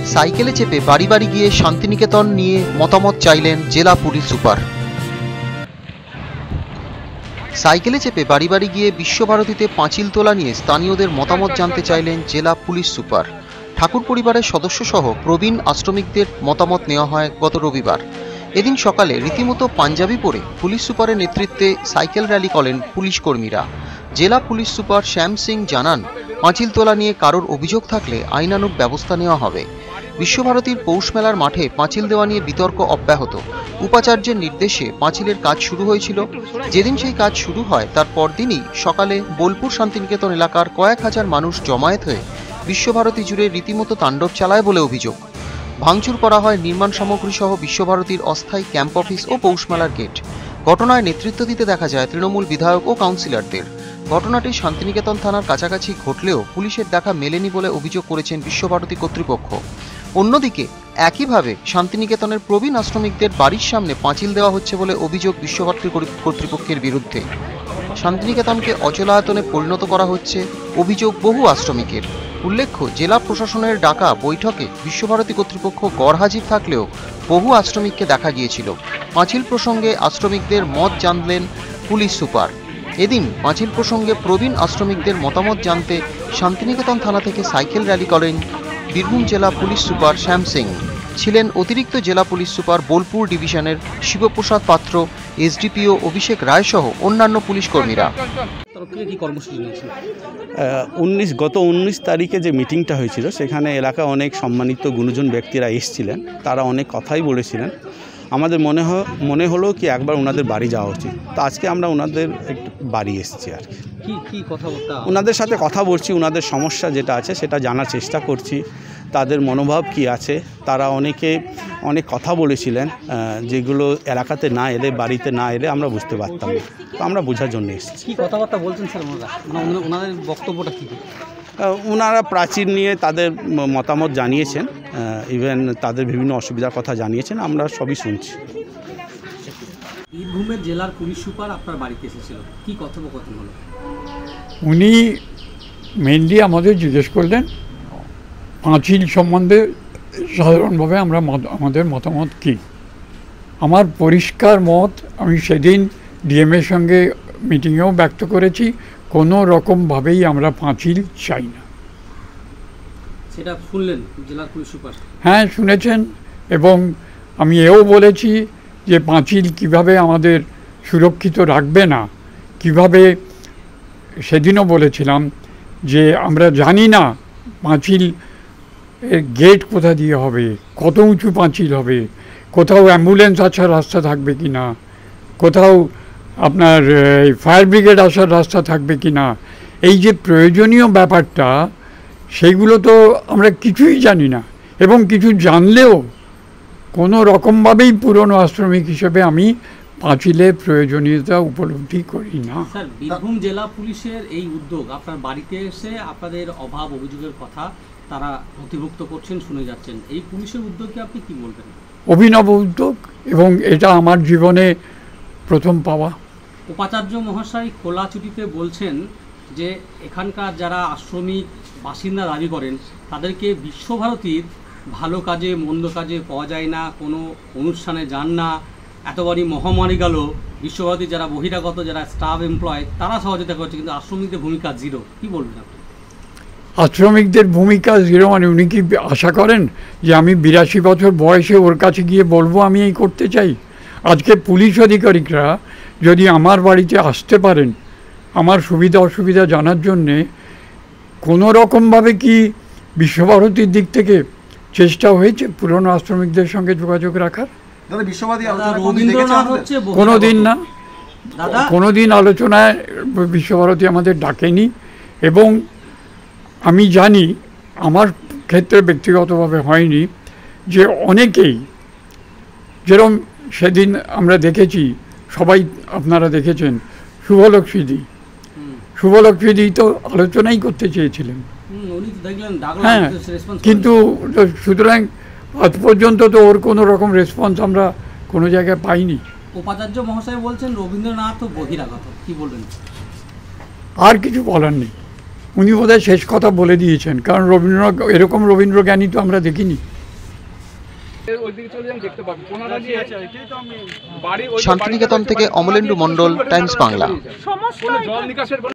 সাইকেলে চেপে বাড়ি বাড়ি গিয়ে শান্তিনিকেতন নিয়ে মতামত চাইলেন জেলা পুলিশ সুপার। সাইকেলে চেপে বাড়ি বাড়ি গিয়ে বিশ্বভারতীতে পাঁচিল তোলা নিয়ে স্থানীয়দের মতামত জানতে চাইলেন জেলা পুলিশ সুপার। ঠাকুর পরিবারের সদস্য সহ প্রবীণ আশ্রমিকদের মতামত নেওয়া হয় গত রবিবার। এদিন সকালে রীতিমতো পাঞ্জাবি পরে পুলিশ সুপারের নেতৃত্বে সাইকেল র্যালি করেন পুলিশ কর্মীরা। জেলা পুলিশ সুপার শ্যাম সিং জানান, পাঁচিল তোলা নিয়ে কারোর অভিযোগ থাকলে আইনানুগ ব্যবস্থা নেওয়া হবে। বিশ্বভারতীর পৌষ মেলার মাঠে পাঁচিল দেওয়া নিয়ে বিতর্ক অব্যাহত। উপাচার্যের নির্দেশে পাঁচিলের কাজ শুরু হয়েছিল। যেদিন সেই কাজ শুরু হয় তার পরদিনই সকালে বোলপুর শান্তিনিকেতন এলাকার কয়েক হাজার মানুষ জমায়েত হয়ে বিশ্বভারতী জুড়ে রীতিমতো তাণ্ডব চালায় বলে অভিযোগ। ভাঙচুর করা হয় নির্মাণ সামগ্রী সহ বিশ্বভারতীর অস্থায়ী ক্যাম্প অফিস ও পৌষমেলার গেট। ঘটনায় নেতৃত্ব দিতে দেখা যায় তৃণমূল বিধায়ক ও কাউন্সিলরদের। ঘটনাটি শান্তিনিকেতন থানার কাছাকাছি ঘটলেও পুলিশের দেখা মেলেনি বলে অভিযোগ করেছেন বিশ্বভারতী কর্তৃপক্ষ। অন্যদিকে একইভাবে শান্তিনিকেতনের প্রবীণ আশ্রমিকদের বাড়ির সামনে পাঁচিল দেওয়া হচ্ছে বলে অভিযোগ বিশ্বভারতী কর্তৃপক্ষের বিরুদ্ধে। শান্তিনিকেতনকে অচলায়তনে পরিণত করা হচ্ছে অভিযোগ বহু আশ্রমিকের। উল্লেখ্য, জেলা প্রশাসনের ডাকা বৈঠকে বিশ্বভারতী কর্তৃপক্ষ গড়হাজির থাকলেও বহু আশ্রমিককে দেখা গিয়েছিল। পাঁচিল প্রসঙ্গে আশ্রমিকদের মত জানলেন পুলিশ সুপার। এদিন পাঁচিল প্রসঙ্গে প্রবীণ আশ্রমিকদের মতামত জানতে শান্তিনিকেতন থানা থেকে সাইকেল র্যালি করেন বীরভূম জেলা পুলিশ সুপার শ্যাম সিং। ছিলেন অতিরিক্ত জেলা পুলিশ সুপার বোলপুর ডিভিশনের শিবপ্রসাদ পাত্র, এসডিপিও অভিষেক রায় সহ অন্যান্য পুলিশ কর্মীরা। গত 19 তারিখে যে মিটিংটা হয়েছিল সেখানে এলাকা অনেক সম্মানিত গুণজন ব্যক্তিরা এসেছিলেন। তারা অনেক কথাই বলেছিলেন। আমাদের মনে হলো কি একবার ওনাদের বাড়ি যাওয়া উচিত। তো আজকে আমরা ওনাদের একটু বাড়ি এসেছি আর কি কথাবার্তা ওনাদের সাথে কথা বলছি। ওনাদের সমস্যা যেটা আছে সেটা জানার চেষ্টা করছি, তাদের মনোভাব কি আছে। তারা অনেক কথা বলেছিলেন যেগুলো এলাকাতে না এলে, বাড়িতে না এলে আমরা বুঝতে পারতাম না। তো আমরা বোঝার জন্য এসেছি। কী কথাবার্তা বলছেন স্যার ওনাদের বক্তব্যটা কী? ওনারা প্রাচীর নিয়ে তাদের মতামত জানিয়েছেন, ইভেন তাদের বিভিন্ন অসুবিধার কথা জানিয়েছেন। আমরা সবই শুনছি। বীরভূমের জেলার পুলিশ সুপার আপনার বাড়িতে এসেছিল, কী কথোপকথন হলো? উনি মেনলি আমাদের জিজ্ঞেস করলেন পাঁচিল সম্বন্ধে সাধারণভাবে আমাদের মতামত কী। আমার পরিষ্কার মত আমি সেদিন ডিএমের সঙ্গে মিটিংয়েও ব্যক্ত করেছি, কোনো রকমভাবেই আমরা পাঁচিল চাই না। সেটা শুনলেন জেলার পুলিশ সুপার? হ্যাঁ, শুনেছেন। এবং আমি এও বলেছি যে পাঁচিল কিভাবে আমাদের সুরক্ষিত রাখবে না, কিভাবে সেদিনও বলেছিলাম যে আমরা জানি না পাঁচিল গেট কোথা দিয়ে হবে, কত উঁচু পাঁচিল হবে, কোথাও অ্যাম্বুলেন্স আসার রাস্তা থাকবে কি না, কোথাও আপনার ফায়ার ব্রিগেড আসার রাস্তা থাকবে কি না। এই যে প্রয়োজনীয় ব্যাপারটা, সেইগুলো তো আমরা কিছুই জানি না। এবং কিছু জানলেও কোনো রকমভাবেই পুরনো আশ্রমিক হিসেবে আমি পাঁচিলের প্রয়োজনীয়তা উপলব্ধি করি না। স্যার, বীরভূম জেলা পুলিশের এই উদ্যোগ, আপনার বাড়িতে এসে আপনাদের অভাব অভিযোগের কথা তারা নথিভুক্ত করছেন, শুনে যাচ্ছেন, এই পুলিশের উদ্যোগকে আপনি কি বলবেন? অভিনব উদ্যোগ, এবং এটা আমার জীবনে প্রথম পাওয়া। উপাচার্য মহাশয় খোলা চিঠিতে বলছেন যে এখানকার যারা আশ্রমিক বাসিন্দা দাবি করেন তাদেরকে বিশ্বভারতীর ভালো কাজে মন্দ কাজে পাওয়া যায় না, কোনো অনুষ্ঠানে যান না। এতবারই মহামারী গেল, বিশ্বভারতীর যারা বহিরাগত যারা স্টাফ এমপ্লয় তারা সহযোগিতা করছে, কিন্তু আশ্রমিকদের ভূমিকা জিরো। কি বলবেন আপনি? আশ্রমিকদের ভূমিকা জিরো মানে উনি কি আশা করেন যে আমি 82 বছর বয়সে ওর কাছে গিয়ে বলবো আমি এই করতে চাই? আজকে পুলিশ আধিকারিকরা যদি আমার বাড়িতে আসতে পারেন আমার সুবিধা অসুবিধা জানার জন্যে, কোনো রকমভাবে কি বিশ্বভারতীর দিক থেকে চেষ্টা হয়েছে পুরনো আশ্রমিকদের সঙ্গে যোগাযোগ রাখার? কোনো দিন না, কোনো দিন আলোচনায় বিশ্বভারতী আমাদের ডাকেনি। এবং আমি জানি, আমার ক্ষেত্রে ব্যক্তিগতভাবে হয়নি, যে অনেকেই, যেরকম সেদিন আমরা দেখেছি, সবাই আপনারা দেখেছেন, শুভলক্ষ্মীদি তো আলোচনাই করতে চেয়েছিলেন। হ্যাঁ, কিন্তু সুতরাং আজ পর্যন্ত তো ওর কোনো রকম রেসপন্স আমরা কোনো জায়গায় পাইনি। উপাচার্য মহাশয় বলছেন রবীন্দ্রনাথ বহিরাগত, কি বলবেন? আর কিছু বলার নেই, উনি বোধহয় শেষ কথা বলে দিয়েছেন, কারণ এরকম রবীন্দ্র জ্ঞানী তো আমরা দেখিনি। শান্তিনিকেতন থেকে অমলেন্দু মণ্ডল, টাইমস বাংলা।